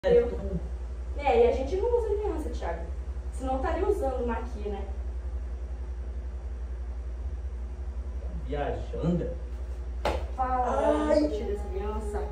E a gente não usa aliança, Thiago. Senão estaria usando uma aqui, né? Viajando. Fala, eu tiro essa aliança.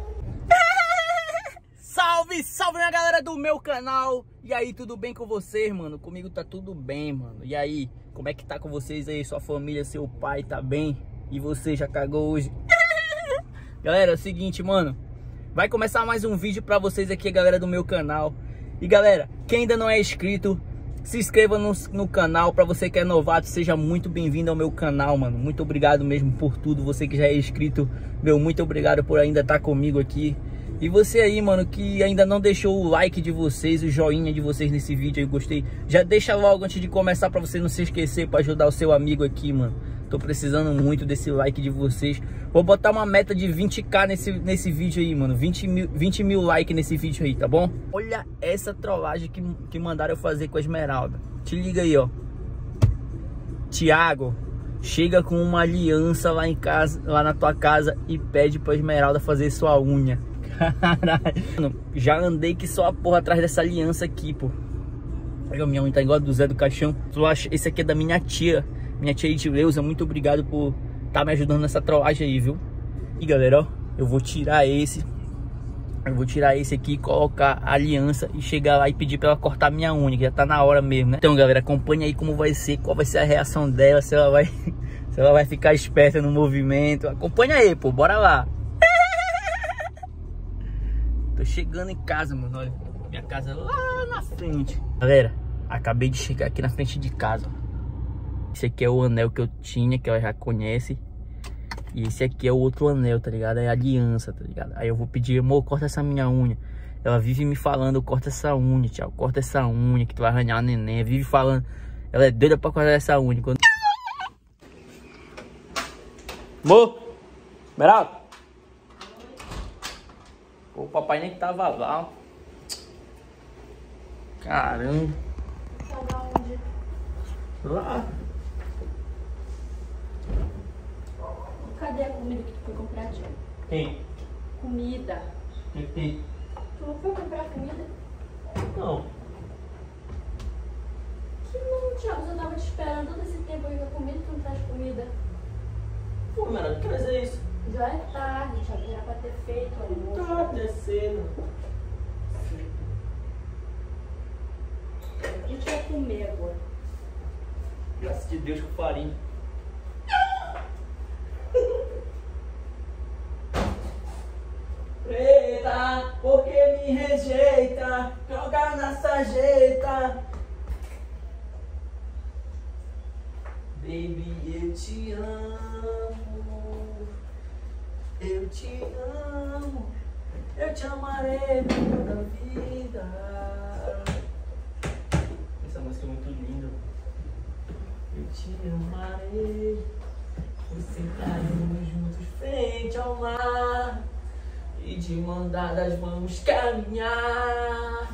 Salve, salve minha galera do meu canal. E aí, tudo bem com vocês, mano? Comigo tá tudo bem, mano. E aí, como é que tá com vocês aí? Sua família, seu pai tá bem? E você já cagou hoje? Galera, é o seguinte, mano. Vai começar mais um vídeo pra vocês aqui, galera do meu canal. E galera, quem ainda não é inscrito, se inscreva no canal. Pra você que é novato, seja muito bem-vindo ao meu canal, mano. Muito obrigado mesmo por tudo. Você que já é inscrito, meu, muito obrigado por ainda estar comigo aqui. E você aí, mano, que ainda não deixou o like de vocês, o joinha de vocês nesse vídeo aí, gostei. Já deixa logo antes de começar pra você não se esquecer, pra ajudar o seu amigo aqui, mano. Tô precisando muito desse like de vocês. Vou botar uma meta de 20k nesse vídeo aí, mano. 20 mil likes nesse vídeo aí, tá bom? Olha essa trollagem que mandaram eu fazer com a Esmeralda. Te liga aí, ó. Thiago, chega com uma aliança lá em casa, lá na tua casa, e pede pra Esmeralda fazer sua unha. Caralho. Mano, já andei que só a porra atrás dessa aliança aqui, pô. Olha, minha unha tá igual a do Zé do Caixão. Esse aqui é da minha tia. Minha tia Edileuza, muito obrigado por estar me ajudando nessa trollagem aí, viu? E galera, ó, eu vou tirar esse. Eu vou tirar esse aqui, colocar a aliança e chegar lá e pedir pra ela cortar minha unha, que já tá na hora mesmo, né? Então galera, acompanha aí como vai ser, qual vai ser a reação dela, se ela vai ficar esperta no movimento. Acompanha aí, pô, bora lá. Tô chegando em casa, mano, olha. Minha casa lá na frente. Galera, acabei de chegar aqui na frente de casa, ó. Esse aqui é o anel que eu tinha, que ela já conhece. E esse aqui é o outro anel, tá ligado? É a aliança, tá ligado? Aí eu vou pedir, amor, corta essa minha unha. Ela vive me falando, corta essa unha, tchau. Corta essa unha que tu vai arranhar a neném. Vive falando. Ela é doida pra cortar essa unha. Quando... Amor! Esmeralda! Pô, o papai nem tava lá, ó. Caramba! Lá! Cadê a comida que tu foi comprar, Thiago? Quem? Comida. O que tem? Tu não foi comprar comida? Não. Que não, Thiago. Eu tava te esperando todo esse tempo aí com a comida e tu não traz comida. Pô, mano, que coisa é isso? Já é tarde, Thiago. Era pra ter feito o almoço. Tá descendo. A gente vai comer agora. Graças de Deus com farinha. Preta, por que me rejeita? Joga na sarjeta. Baby, eu te amo. Eu te amo. Eu te amarei por toda a vida. Essa música é muito linda. Eu te amarei. Sentaremos juntos frente ao mar e de mão dadas vamos caminhar.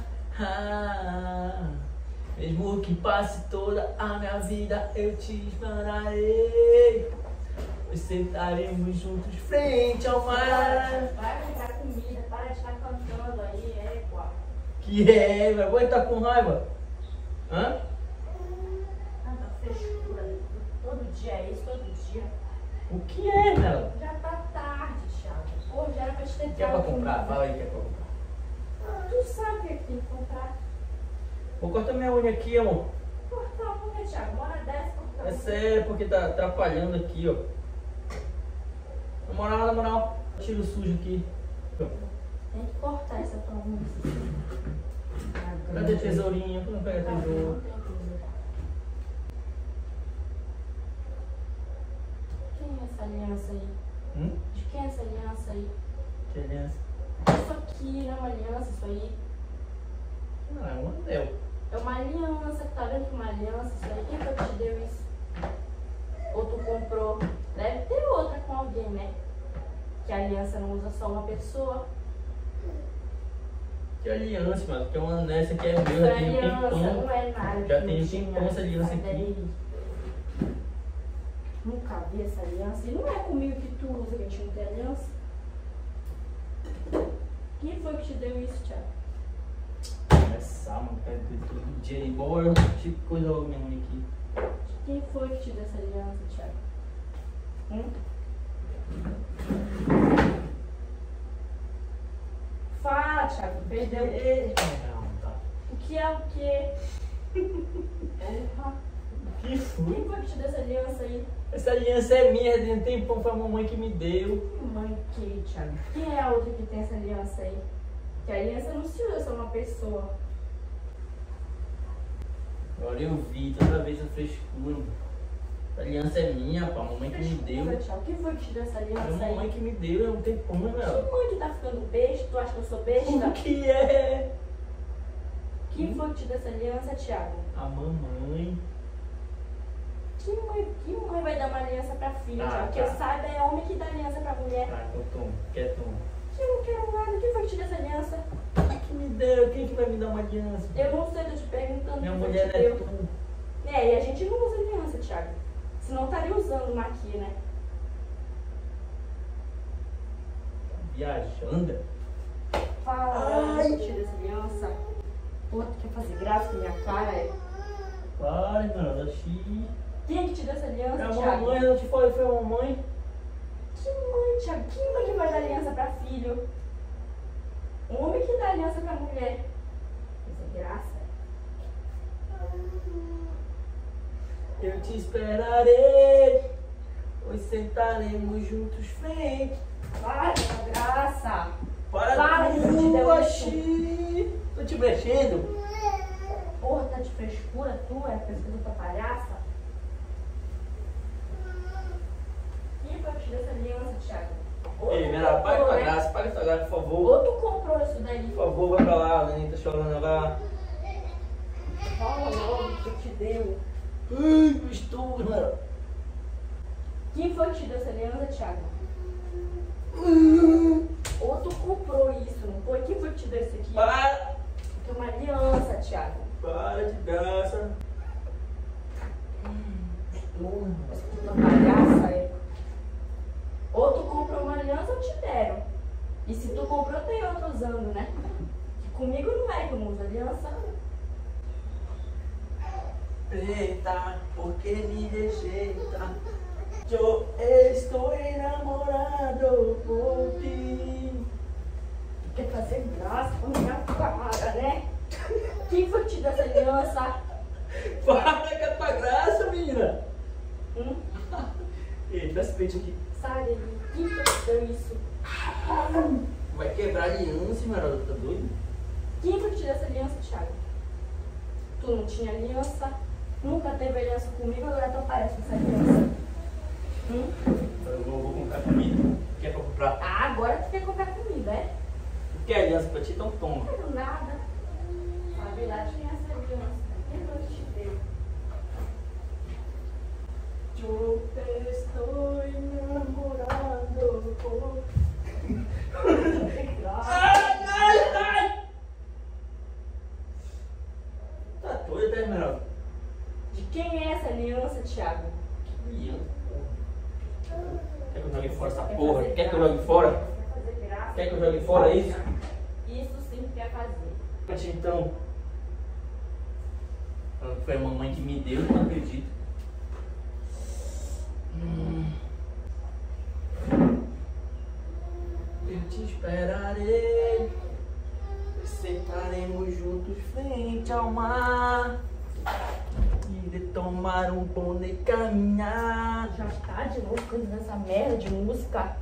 Mesmo que passe toda a minha vida, eu te esbararei. Sentaremos juntos frente ao mar. Vai comprar comida, para de estar cantando aí, égua. Que é, vai aguentar com raiva? Hã? Tanta frescura. Todo dia é isso, todo dia. O que é, Mel? Já tá tarde, Thiago. Pô, já era pra te ter Quer pra dado comprar? comida. Fala aí, quer pra comprar. Tu sabe o que é que tem que comprar. Vou cortar minha unha aqui, amor. Cortar, por que, Thiago? Bora desce, cortar. Essa é porque tá atrapalhando aqui, ó. Na moral, tira o sujo aqui. Tem que cortar essa tua unha. Cadê a tesourinha? Tu não pega a tesoura? Quem é essa aliança aí? De quem é essa aliança aí? Que aliança? Isso aqui não é uma aliança, isso aí. Não, é um anel. É uma aliança, tá vendo que é uma aliança? Isso aí, quem foi que te deu isso? Ou tu comprou? Deve ter outra com alguém, né? Que a aliança não usa só uma pessoa. Que aliança, mano? Que é um anel, esse aqui é meu, Isso já é tem um aliança, tempão. não é nada. Já tem um tempão essa aliança Sai aqui. daí. Nunca vi essa aliança. E não é comigo que tu usa, que a gente não tem aliança. Quem foi que te deu isso, Thiago? descansar, mano. Quero ver todo dia ir embora. Tipo coisa minha mãe aqui. Quem foi que te deu essa aliança, Thiago? Fala, Thiago. Perdeu. Não, tá. O que é o quê? Porra. Que foi? Quem foi que te deu essa aliança aí? Essa aliança é minha, de um tempão foi a mamãe que me deu. Mãe que, Thiago? Quem é a outra que tem essa aliança aí? Que a aliança não se usa só uma pessoa. Agora eu vi, toda vez a frescura. A aliança é minha, pá, a mamãe que me deu. Quem foi que te deu essa É a aliança mamãe aí? que me deu, é um tempão, né, Que meu? mãe que tá ficando besta? Tu acha que eu sou besta? O que é? Quem foi que te deu essa aliança, Thiago? A mamãe. Que mãe vai dar uma aliança pra filha, Ah, Thiago? tá. Que eu saiba é homem que dá aliança pra mulher. Tá, então toma, quer toma. Eu não quero nada. Quem foi que te deu essa aliança? Quem que me deu? Quem que vai me dar uma aliança? Eu não sei, tô te perguntando. Minha quem foi mulher que te é deu. tu. É, e a gente não usa aliança, Thiago. Senão estaria usando uma aqui, né? Viajando? Fala, Ai. quem te deu essa aliança? Pô, tu quer fazer graça com minha cara, é? Vai, mano, oxi. Quem é que te deu essa aliança, É a Thiago? mamãe, eu não te falei, foi a mamãe. Que mãe, Thiago? Que mãe que vai dar aliança pra filho? Um homem que dá aliança pra mulher. Fazer graça? Eu te esperarei, pois sentaremos juntos frente. Para essa graça! Para que eu te deu oxi. Tô te mexendo. Porra, tá de frescura tu? É pesquisa pra palhaça? Quem foi que te deu essa aliança, Thiago? Ei, Vera, paga tua graça, por favor. Ou tu comprou isso daí? Por favor, vai pra lá, a neném tá chorando lá. Fala logo que te deu. Ai, mistura, mano. Quem foi que te deu essa aliança, Thiago? Ou tu comprou isso, não foi? Quem foi que te deu isso aqui? Para, É uma aliança, Thiago. para de graça. Uma palhaça, é. Ou tu comprou uma aliança ou te deram. E se tu comprou, tem outro usando, né? Que comigo não é que eu não uso aliança. Preta, porque me rejeita? Eu estou enamorado por ti. Quer fazer graça com minha cara, né? Quem foi que te deu essa aliança? Para com a tua graça, menina. Ei, dá esse peito aqui. Sai daí. Quem foi que te deu isso? Vai quebrar a aliança, Marota, tá doido? Quem foi que te deu essa aliança, Thiago? Tu não tinha aliança? Nunca teve aliança comigo, agora tu aparece com essa aliança. Eu vou comprar comida. Quer pra comprar? Ah, agora tu quer comprar comida, é? Tu quer aliança pra ti? Então toma. Não quero nada. Na verdade, tinha essa aliança. Quem foi que te deu? Eu estou enamorado por Que graça. Ai! Tá doido, né, Esmeralda? De quem é essa aliança, Thiago? Aliança, porra. Quer que eu jogue fora essa Quer porra? fazer Quer que eu graça? jogue fora? Quer fazer graça? Quer que eu jogue fora isso? Isso sim quer fazer. Mas então. Foi a mamãe que me deu, não acredito. Eu te esperarei. Sentaremos juntos frente ao mar. E de tomar um pão e caminhar. Já tá de novo cantando essa merda de música?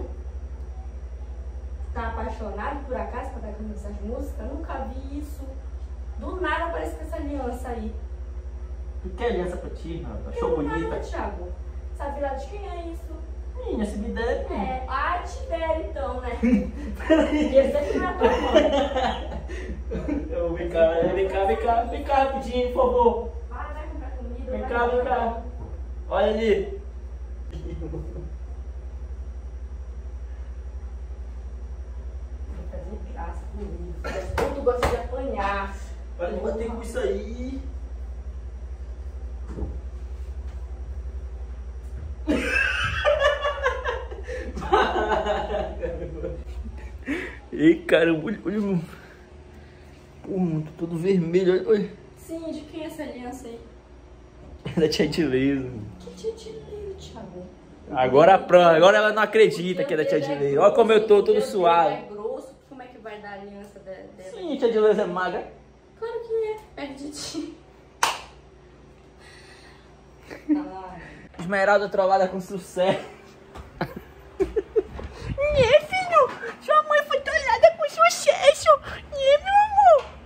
Tá apaixonado por acaso pra estar cantando essas músicas? Nunca vi isso. Do nada aparece com essa aliança aí. Tu quer aliança pra ti, mano? Achou Não, nada, bonita? Thiago. Sabe lá de quem é isso? Minha, se me der. É, ah, te deram então, né? Porque sempre não é tua mãe. Vem cá rapidinho, por favor. Vai comprar comida. Vem vai cá. comprar. Olha ali. Vai fazer graça comigo. Ou tu gosta de apanhar. Para de bater com isso aí. Ei, caramba, olha. Pô, mano, tô todo vermelho. Oi. Sim, de quem é essa aliança aí? É da Tia Dileisa. Que tia de leio, Thiago? Agora ela não acredita que é da Tia Dileisa. Olha como eu tô todo suado. É grosso, como é que vai dar a aliança dela? Sim, Tia Dileisa é magra. Claro que é, perto de ti. Esmeralda trollada com sucesso. Né, filho? Sua mãe foi trollada com sucesso. Né, meu amor?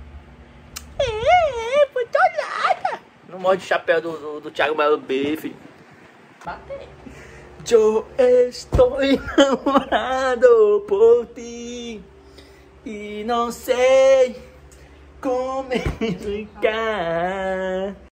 Foi trollada. Não morde o chapéu do Thiago Melo B, filho. Batei. Eu estou enamorado por ti e não sei como explicar.